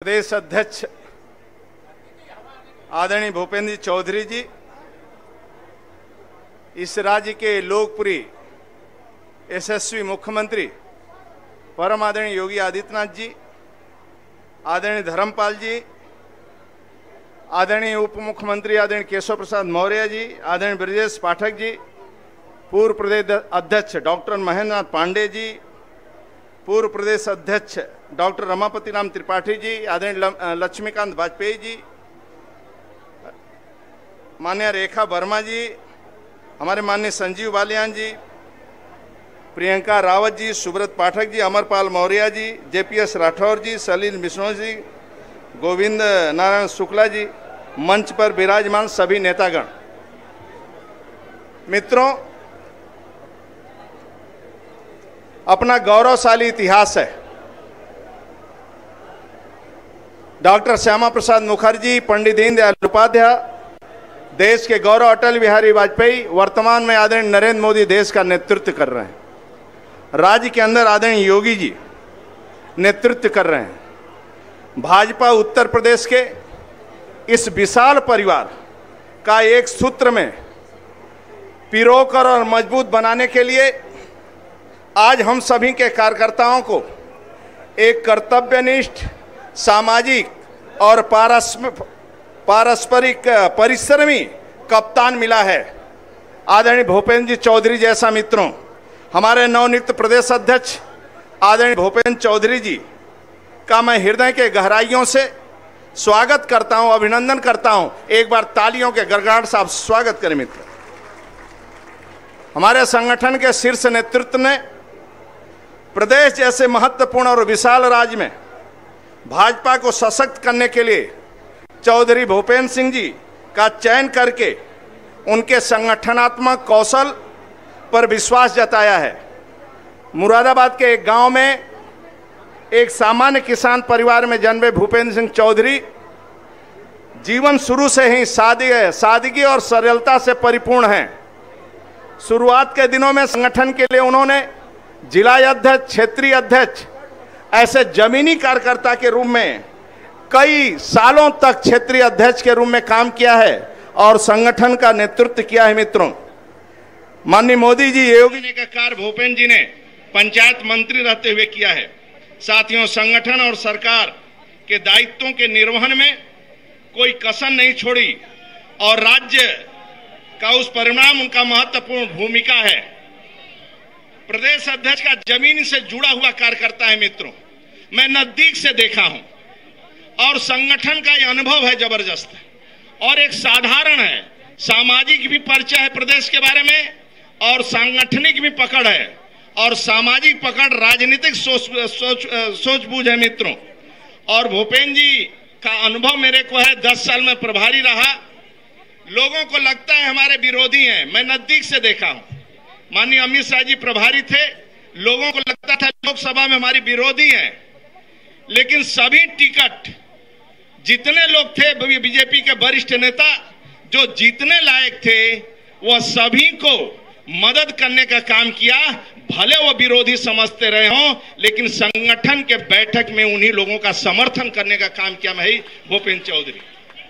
प्रदेश अध्यक्ष आदरणीय भूपेंद्र चौधरी जी, इस राज्य के लोकप्रिय यशस्वी मुख्यमंत्री परम आदरणीय योगी आदित्यनाथ जी, आदरणीय धर्मपाल जी, आदरणीय उप मुख्यमंत्री आदरणीय केशव प्रसाद मौर्य जी, आदरणीय ब्रजेश पाठक जी, पूर्व प्रदेश अध्यक्ष डॉक्टर महेंद्र नाथ पांडे जी, पूर्व प्रदेश अध्यक्ष डॉक्टर रमापति राम त्रिपाठी जी, आदरणीय लक्ष्मीकांत वाजपेयी जी, माननीय रेखा वर्मा जी, हमारे माननीय संजीव बालियान जी, प्रियंका रावत जी, सुब्रत पाठक जी, अमरपाल मौर्य जी, जेपीएस राठौर जी, सलील बिश्नोई जी, गोविंद नारायण शुक्ला जी, मंच पर विराजमान सभी नेतागण, मित्रों, अपना गौरवशाली इतिहास है। डॉक्टर श्यामा प्रसाद मुखर्जी, पंडित दीनदयाल उपाध्याय, देश के गौरव अटल बिहारी वाजपेयी, वर्तमान में आदरणीय नरेंद्र मोदी देश का नेतृत्व कर रहे हैं। राज्य के अंदर आदरणीय योगी जी नेतृत्व कर रहे हैं। भाजपा उत्तर प्रदेश के इस विशाल परिवार का एक सूत्र में पिरोकर और मजबूत बनाने के लिए आज हम सभी के कार्यकर्ताओं को एक कर्तव्यनिष्ठ, सामाजिक और पारस्परिक परिश्रमी कप्तान मिला है। आदरणीय भूपेंद्र जी चौधरी जैसा मित्रों, हमारे नवनियुक्त प्रदेश अध्यक्ष आदरणीय भूपेंद्र चौधरी जी का मैं हृदय के गहराइयों से स्वागत करता हूं, अभिनंदन करता हूं। एक बार तालियों के गड़गड़ाहट से आप स्वागत करें मित्र। हमारे संगठन के शीर्ष नेतृत्व ने प्रदेश जैसे महत्वपूर्ण और विशाल राज्य में भाजपा को सशक्त करने के लिए चौधरी भूपेंद्र सिंह जी का चयन करके उनके संगठनात्मक कौशल पर विश्वास जताया है। मुरादाबाद के एक गांव में एक सामान्य किसान परिवार में जन्मे भूपेंद्र सिंह चौधरी जीवन शुरू से ही सादगी और सरलता से परिपूर्ण हैं। शुरुआत के दिनों में संगठन के लिए उन्होंने जिला अध्यक्ष, क्षेत्रीय अध्यक्ष, ऐसे जमीनी कार्यकर्ता के रूप में कई सालों तक क्षेत्रीय अध्यक्ष के रूप में काम किया है और संगठन का नेतृत्व किया है। मित्रों, माननीय मोदी जी, योगी जी का कार्य भूपेंद्र जी ने पंचायत मंत्री रहते हुए किया है। साथियों, संगठन और सरकार के दायित्वों के निर्वहन में कोई कसर नहीं छोड़ी और राज्य का उस परिणाम उनका महत्वपूर्ण भूमिका है। प्रदेश अध्यक्ष का जमीन से जुड़ा हुआ कार्यकर्ता है। मित्रों, मैं नजदीक से देखा हूं और संगठन का यह अनुभव है जबरदस्त और एक साधारण है। सामाजिक भी परिचय है प्रदेश के बारे में और सांगठनिक भी पकड़ है और सामाजिक पकड़ राजनीतिक सोच-बूझ है। मित्रों, और भूपेंद्र जी का अनुभव मेरे को है, 10 साल में प्रभारी रहा। लोगों को लगता है हमारे विरोधी हैं, मैं नजदीक से देखा हूं। माननीय अमित शाह जी प्रभारी थे, लोगों को लगता था लोकसभा में हमारी विरोधी हैं, लेकिन सभी टिकट जितने लोग थे बीजेपी के वरिष्ठ नेता जो जीतने लायक थे, वह सभी को मदद करने का काम किया। भले वो विरोधी समझते रहे हों, लेकिन संगठन के बैठक में उन्हीं लोगों का समर्थन करने का काम किया मैं भूपेंद्र चौधरी।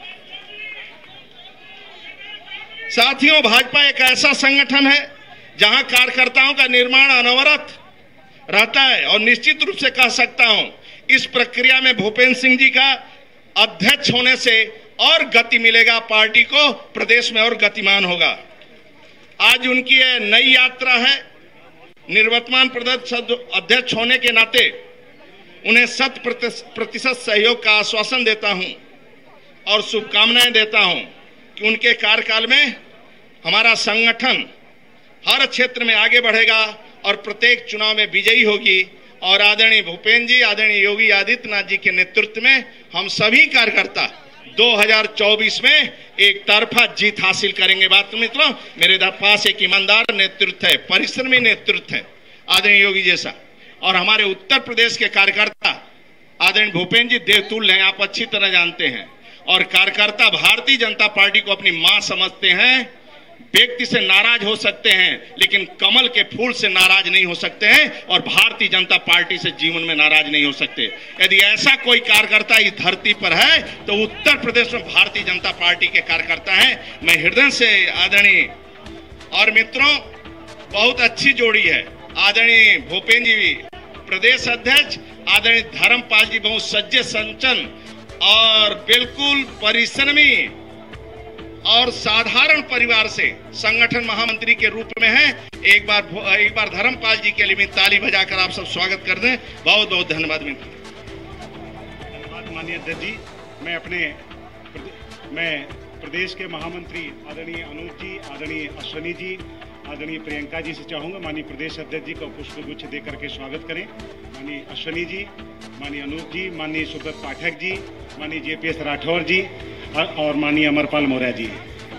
साथियों, भाजपा एक ऐसा संगठन है जहां कार्यकर्ताओं का निर्माण अनवरत रहता है और निश्चित रूप से कह सकता हूं, इस प्रक्रिया में भूपेंद्र सिंह जी का अध्यक्ष होने से और गति मिलेगा, पार्टी को प्रदेश में और गतिमान होगा। आज उनकी यह नई यात्रा है। निवर्तमान प्रदेश अध्यक्ष होने के नाते उन्हें 100% सहयोग का आश्वासन देता हूं और शुभकामनाएं देता हूं कि उनके कार्यकाल में हमारा संगठन हर क्षेत्र में आगे बढ़ेगा और प्रत्येक चुनाव में विजयी होगी और आदरणीय भूपेंद्र जी, आदरणीय योगी आदित्यनाथ जी के नेतृत्व में हम सभी कार्यकर्ता 2024 में एक तरफा जीत हासिल करेंगे। बात मित्रों, मेरे पास एक ईमानदार नेतृत्व है, परिश्रमी नेतृत्व है आदरणीय योगी जैसा, और हमारे उत्तर प्रदेश के कार्यकर्ता आदरणीय भूपेंद्र जी देवतुल्य हैं, आप अच्छी तरह जानते हैं। और कार्यकर्ता भारतीय जनता पार्टी को अपनी मां समझते हैं। व्यक्ति से नाराज हो सकते हैं, लेकिन कमल के फूल से नाराज नहीं हो सकते हैं और भारतीय जनता पार्टी से जीवन में नाराज नहीं हो सकते। यदि ऐसा कोई कार्यकर्ता इस धरती पर है तो उत्तर प्रदेश में भारतीय जनता पार्टी के कार्यकर्ता हैं। मैं हृदय से आदरणीय और मित्रों, बहुत अच्छी जोड़ी है। आदरणीय भूपेंद्र जी प्रदेश अध्यक्ष, आदरणीय धर्मपाल जी बहुत सज्जन संचन और बिल्कुल परिश्रमी और साधारण परिवार से संगठन महामंत्री के रूप में है। एक बार धर्मपाल जी के लिए भी ताली बजाकर आप सब स्वागत कर दें। बहुत बहुत धन्यवाद। धन्यवाद माननीय अध्यक्ष जी। मैं प्रदेश के महामंत्री आदरणीय अनूप जी, आदरणीय अश्वनी जी, आदरणीय प्रियंका जी से चाहूंगा माननीय प्रदेश अध्यक्ष जी को पुष्पगुच्छ देकर के स्वागत करें। माननीय अश्वनी जी, माननीय अनूप जी, माननीय सुब्रत पाठक जी, माननीय JPS राठौर जी और माननीय अमरपाल मौर्य जी।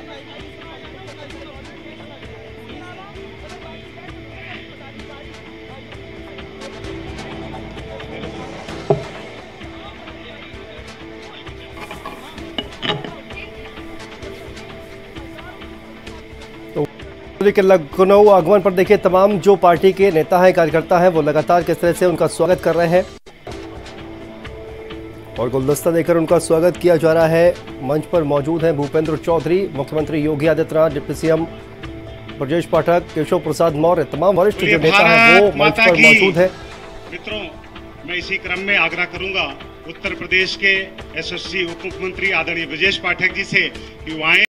के लखनऊ आगमन पर देखिए तमाम जो पार्टी के नेता हैं, कार्यकर्ता हैं, वो लगातार किस तरह से उनका स्वागत कर रहे हैं और गुलदस्ता देकर उनका स्वागत किया जा रहा है। मंच पर मौजूद हैं भूपेंद्र चौधरी, मुख्यमंत्री योगी आदित्यनाथ, डिप्टी CM ब्रजेश पाठक, केशव प्रसाद मौर्य, तमाम वरिष्ठ जो नेता हैं वो मंच पर मौजूद है। मित्रों, मैं इसी क्रम में आग्रह करूंगा उत्तर प्रदेश के SSC उप मुख्यमंत्री आदरणीय ब्रजेश पाठक जी से कि वो आए।